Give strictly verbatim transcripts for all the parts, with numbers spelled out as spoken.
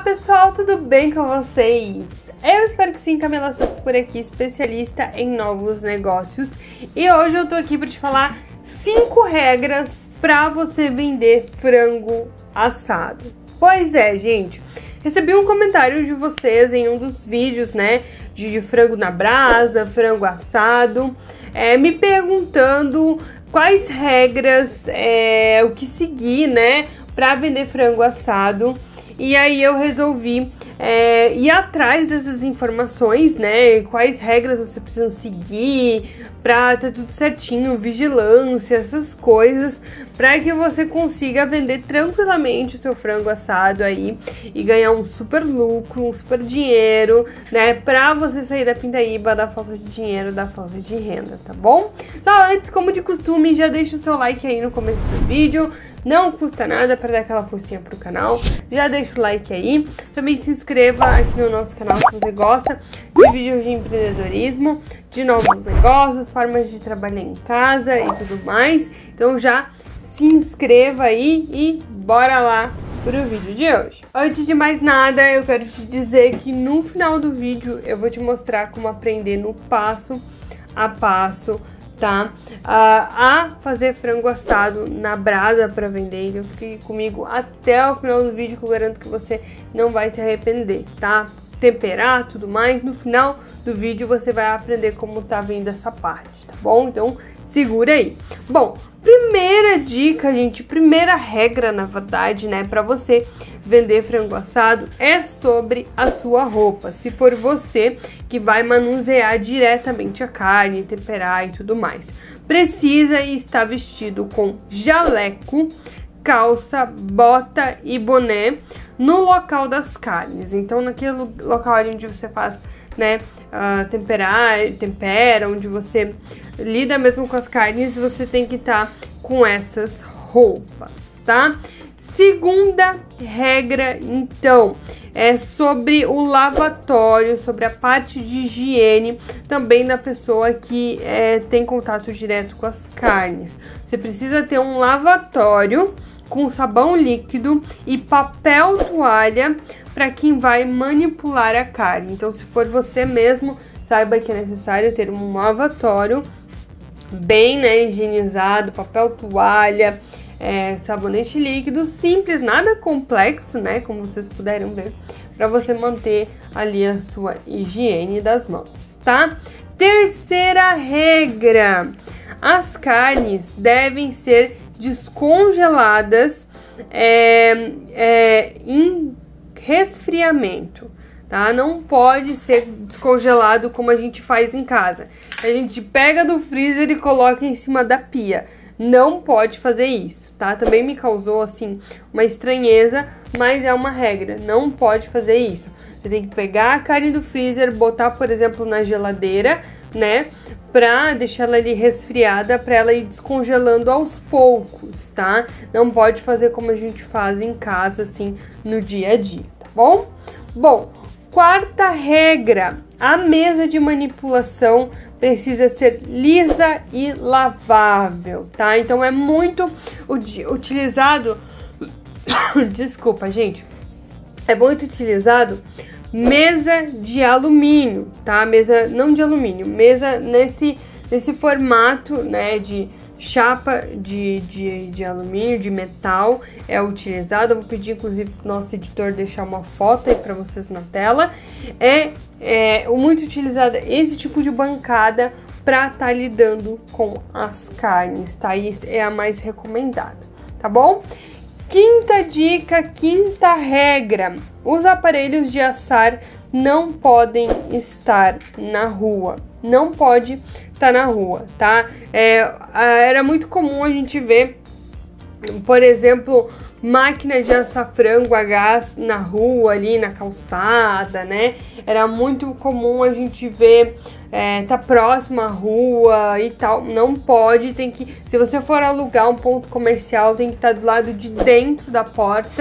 pessoal, tudo bem com vocês? Eu espero que sim, Camila Santos por aqui, especialista em novos negócios. E hoje eu tô aqui para te falar cinco regras para você vender frango assado. Pois é, gente, recebi um comentário de vocês em um dos vídeos, né, de, de frango na brasa, frango assado, é, me perguntando quais regras, é, o que seguir, né, para vender frango assado. E aí eu resolvi é, ir atrás dessas informações, né? Quais regras você precisa seguir pra ter tudo certinho, vigilância, essas coisas, para que você consiga vender tranquilamente o seu frango assado aí e ganhar um super lucro, um super dinheiro, né? Pra você sair da pindaíba, da falta de dinheiro, da falta de renda, tá bom? Só antes, como de costume, já deixa o seu like aí no começo do vídeo. Não custa nada para dar aquela forcinha pro canal. Já deixa o like aí. Também se inscreva aqui no nosso canal se você gosta de vídeos de empreendedorismo, de novos negócios, formas de trabalhar em casa e tudo mais. Então já se inscreva aí e bora lá pro vídeo de hoje. Antes de mais nada, eu quero te dizer que no final do vídeo eu vou te mostrar como aprender no passo a passo, tá? Uh, a fazer frango assado na brasa para vender. Então fique comigo até o final do vídeo que eu garanto que você não vai se arrepender, tá? Temperar, tudo mais. No final do vídeo você vai aprender como tá vindo essa parte, tá bom? Então segura aí. Bom, primeira dica, gente, primeira regra, na verdade, né, para você vender frango assado é sobre a sua roupa. Se for você que vai manusear diretamente a carne, temperar e tudo mais, precisa estar vestido com jaleco, calça, bota e boné no local das carnes. Então, naquele local ali onde você faz, né, uh, temperar, tempera, onde você lida mesmo com as carnes, você tem que estar com essas roupas, tá? Segunda regra, então, é sobre o lavatório, sobre a parte de higiene também da pessoa que é, tem contato direto com as carnes. Você precisa ter um lavatório com sabão líquido e papel toalha para quem vai manipular a carne. Então, se for você mesmo, saiba que é necessário ter um lavatório bem, né, higienizado, papel toalha, é, sabonete líquido, simples, nada complexo, né, como vocês puderam ver, para você manter ali a sua higiene das mãos, tá? Terceira regra, as carnes devem ser descongeladas é, é, em resfriamento, tá? Não pode ser descongelado como a gente faz em casa. A gente pega do freezer e coloca em cima da pia. Não pode fazer isso, tá? Também me causou, assim, uma estranheza, mas é uma regra. Não pode fazer isso. Você tem que pegar a carne do freezer, botar, por exemplo, na geladeira, né? Pra deixar ela ali resfriada, pra ela ir descongelando aos poucos, tá? Não pode fazer como a gente faz em casa, assim, no dia a dia, tá bom? Bom, quarta regra, a mesa de manipulação precisa ser lisa e lavável, tá? Então é muito utilizado, desculpa, gente, é muito utilizado mesa de alumínio, tá? Mesa não de alumínio, mesa nesse, nesse formato, né, de chapa de, de, de alumínio, de metal, é utilizado. Eu vou pedir, inclusive, pro nosso editor deixar uma foto aí pra vocês na tela. É, é muito utilizado esse tipo de bancada pra tá lidando com as carnes, tá? Isso é a mais recomendada, tá bom? Quinta dica, quinta regra, os aparelhos de assar não podem estar na rua. Não pode estar na rua, tá? É, era muito comum a gente ver, por exemplo, máquina de assar frango a gás na rua, ali na calçada, né? Era muito comum a gente ver, é, tá próximo à rua e tal. Não pode, tem que... Se você for alugar um ponto comercial, tem que estar do lado de dentro da porta,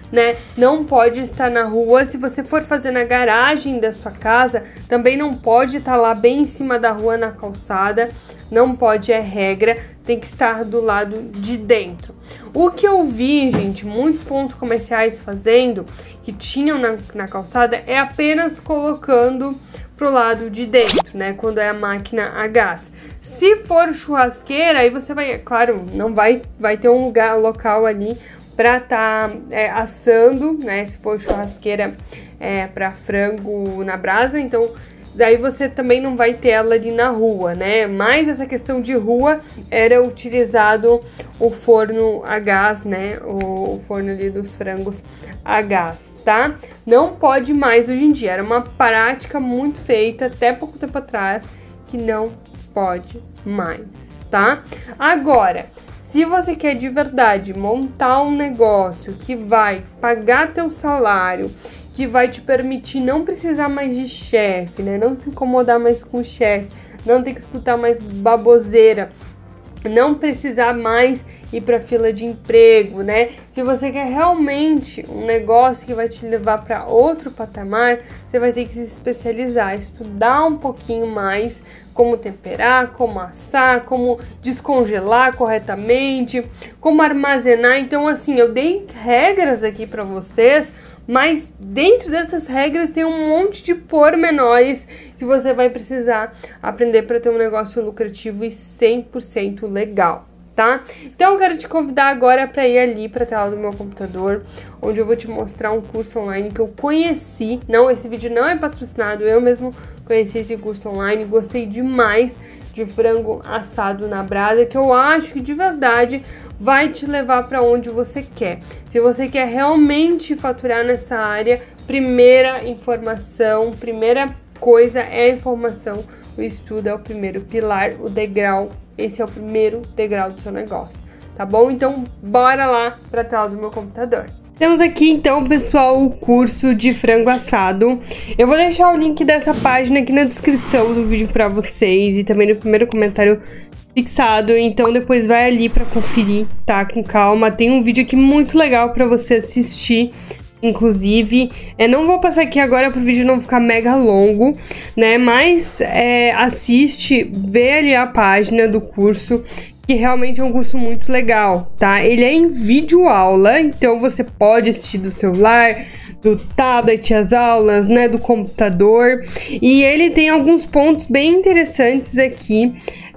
né? Não pode estar na rua. Se você for fazer na garagem da sua casa, também não pode estar lá bem em cima da rua na calçada. Não pode, é regra, tem que estar do lado de dentro. O que eu vi, gente, muitos pontos comerciais fazendo, que tinham na, na calçada, é apenas colocando pro lado de dentro, né? Quando é a máquina a gás. Se for churrasqueira, aí você vai, claro, não vai, vai ter um lugar, local ali pra tá é, assando, né? Se for churrasqueira é, pra frango na brasa, então daí você também não vai ter ela ali na rua, né? Mas essa questão de rua era utilizado o forno a gás, né? O, o forno ali dos frangos a gás, tá? Não pode mais hoje em dia. Era uma prática muito feita até pouco tempo atrás que não pode mais, tá? Agora, se você quer de verdade montar um negócio que vai pagar teu salário, que vai te permitir não precisar mais de chefe, né? Não se incomodar mais com o chefe, não ter que escutar mais baboseira, não precisar mais ir para fila de emprego, né? Se você quer realmente um negócio que vai te levar para outro patamar, você vai ter que se especializar, estudar um pouquinho mais como temperar, como assar, como descongelar corretamente, como armazenar. Então, assim, eu dei regras aqui para vocês, mas dentro dessas regras tem um monte de pormenores que você vai precisar aprender para ter um negócio lucrativo e cem por cento legal, tá? Então eu quero te convidar agora para ir ali para a tela do meu computador, onde eu vou te mostrar um curso online que eu conheci. Não, esse vídeo não é patrocinado, eu mesmo conheci esse curso online, gostei demais de frango assado na brasa, que eu acho que de verdade vai te levar para onde você quer. Se você quer realmente faturar nessa área, primeira informação, primeira coisa é a informação. O estudo é o primeiro pilar, o degrau, esse é o primeiro degrau do seu negócio, tá bom? Então, bora lá para a tela do meu computador. Temos aqui, então, pessoal, o curso de frango assado. Eu vou deixar o link dessa página aqui na descrição do vídeo para vocês e também no primeiro comentário fixado, então depois vai ali para conferir, tá? Com calma. Tem um vídeo aqui muito legal para você assistir, inclusive. É, não vou passar aqui agora para o vídeo não ficar mega longo, né? Mas é, assiste, vê ali a página do curso, que realmente é um curso muito legal, tá? Ele é em vídeo aula, então você pode assistir do celular, do tablet, as aulas, né, do computador. E ele tem alguns pontos bem interessantes aqui.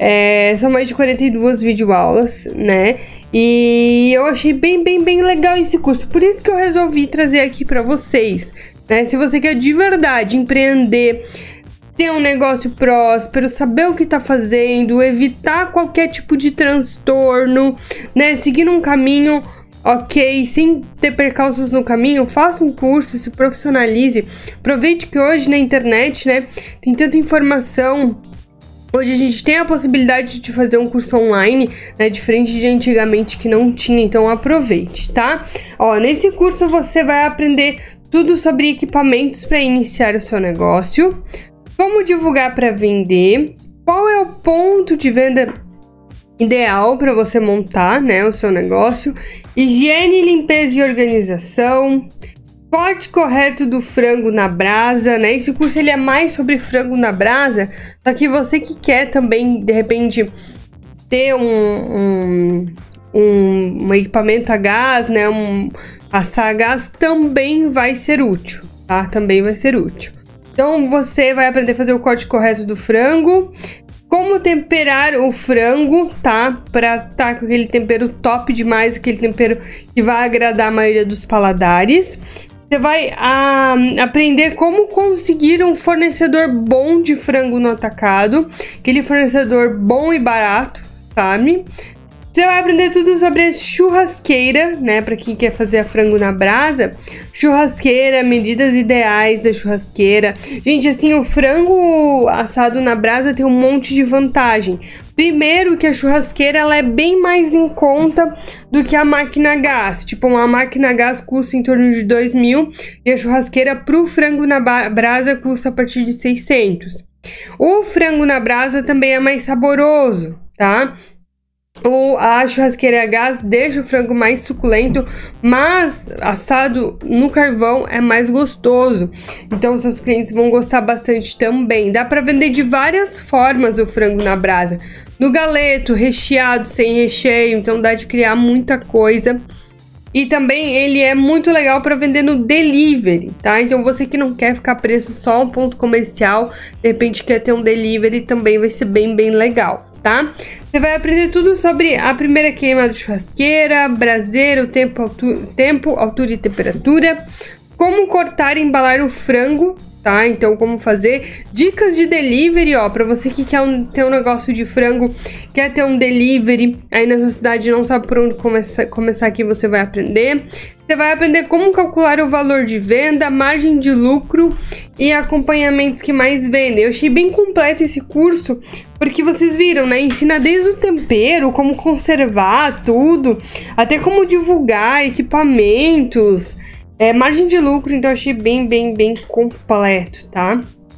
É, são mais de quarenta e duas videoaulas, né? E eu achei bem, bem, bem legal esse curso. Por isso que eu resolvi trazer aqui para vocês, né? Se você quer de verdade empreender, ter um negócio próspero, saber o que tá fazendo, evitar qualquer tipo de transtorno, né? Seguir um caminho ok, sem ter percalços no caminho, faça um curso, se profissionalize. Aproveite que hoje na internet, né, tem tanta informação. Hoje a gente tem a possibilidade de fazer um curso online, né, diferente de antigamente que não tinha, então aproveite, tá? Ó, nesse curso você vai aprender tudo sobre equipamentos para iniciar o seu negócio, como divulgar para vender, qual é o ponto de venda ideal para você montar, né, o seu negócio, higiene, limpeza e organização, corte correto do frango na brasa, né? Esse curso ele é mais sobre frango na brasa, só que você que quer também, de repente, ter um, um, um, um equipamento a gás, né, um assar a gás, também vai ser útil, tá? Também vai ser útil. Então, você vai aprender a fazer o corte correto do frango, como temperar o frango, tá? Pra tá com aquele tempero top demais, aquele tempero que vai agradar a maioria dos paladares. Você vai a, aprender como conseguir um fornecedor bom de frango no atacado, aquele fornecedor bom e barato, sabe? Você vai aprender tudo sobre a churrasqueira, né? Para quem quer fazer a frango na brasa. Churrasqueira, medidas ideais da churrasqueira. Gente, assim, o frango assado na brasa tem um monte de vantagem. Primeiro que a churrasqueira ela é bem mais em conta do que a máquina a gás. Tipo, uma máquina a gás custa em torno de dois mil e a churrasqueira pro frango na brasa custa a partir de seiscentos. O frango na brasa também é mais saboroso, tá? O, a churrasqueira a gás deixa o frango mais suculento, mas assado no carvão é mais gostoso. Então seus clientes vão gostar bastante também. Dá para vender de várias formas o frango na brasa. No galeto, recheado, sem recheio, então dá de criar muita coisa. E também ele é muito legal para vender no delivery, tá? Então você que não quer ficar preso só a um ponto comercial, de repente quer ter um delivery, também vai ser bem, bem legal, tá? Você vai aprender tudo sobre a primeira queima da churrasqueira, braseiro, tempo, altu tempo, altura e temperatura, como cortar e embalar o frango, tá? Então, como fazer, dicas de delivery, ó, pra você que quer um, ter um negócio de frango, quer ter um delivery, aí na sua cidade não sabe por onde começar, começar aqui, você vai aprender. Você vai aprender como calcular o valor de venda, margem de lucro e acompanhamentos que mais vendem. Eu achei bem completo esse curso, porque vocês viram, né? Ensina desde o tempero, como conservar tudo, até como divulgar equipamentos, É, margem de lucro, então eu achei bem, bem, bem completo, tá?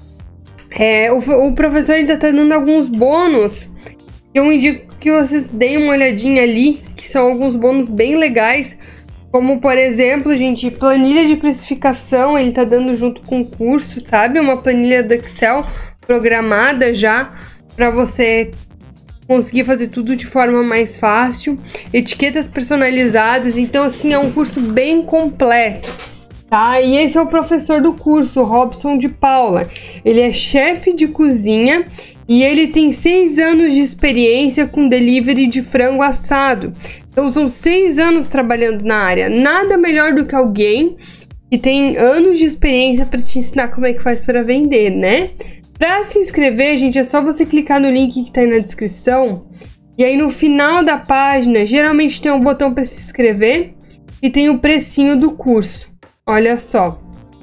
É, o, o professor ainda tá dando alguns bônus. Eu indico que vocês deem uma olhadinha ali, que são alguns bônus bem legais. Como, por exemplo, gente, planilha de precificação, ele tá dando junto com o curso, sabe? Uma planilha do Excel programada já para você conseguir fazer tudo de forma mais fácil, etiquetas personalizadas, então assim, é um curso bem completo, tá? E esse é o professor do curso, Robson de Paula. Ele é chefe de cozinha e ele tem seis anos de experiência com delivery de frango assado. Então são seis anos trabalhando na área. Nada melhor do que alguém que tem anos de experiência para te ensinar como é que faz para vender, né? Para se inscrever, gente, é só você clicar no link que tá aí na descrição. E aí no final da página, geralmente tem um botão para se inscrever e tem o precinho do curso. Olha só.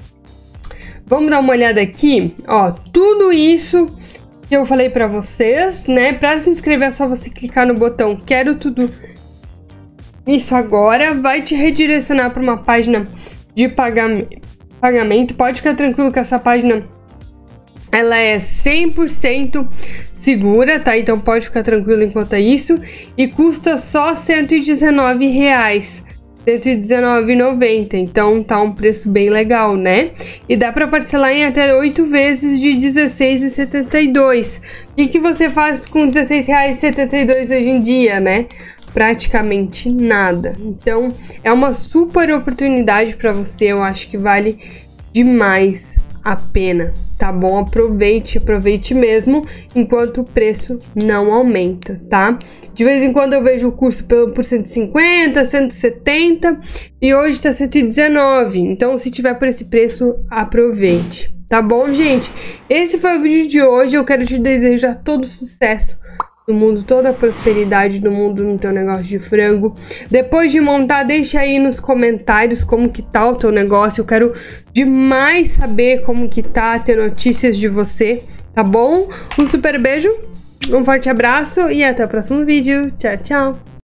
Vamos dar uma olhada aqui, ó, tudo isso que eu falei para vocês, né? Para se inscrever é só você clicar no botão Quero Tudo Isso Agora, vai te redirecionar para uma página de pagamento. Pode ficar tranquilo que essa página ela é cem por cento segura, tá? Então pode ficar tranquilo enquanto é isso. E custa só cento e dezenove reais. cento e dezenove reais e noventa centavos. Então tá um preço bem legal, né? E dá pra parcelar em até oito vezes de dezesseis reais e setenta e dois centavos. O que, que você faz com dezesseis reais e setenta e dois centavos hoje em dia, né? Praticamente nada. Então é uma super oportunidade pra você. Eu acho que vale demais a pena, tá bom? Aproveite, aproveite mesmo, enquanto o preço não aumenta, tá? De vez em quando eu vejo o curso por cento e cinquenta, cento e setenta e hoje tá cento e dezenove, então se tiver por esse preço, aproveite, tá bom, gente? Esse foi o vídeo de hoje, eu quero te desejar todo sucesso no mundo, toda a prosperidade do mundo no teu negócio de frango. Depois de montar, deixa aí nos comentários como que tá o teu negócio. Eu quero demais saber como que tá, ter notícias de você, tá bom? Um super beijo, um forte abraço e até o próximo vídeo. Tchau, tchau!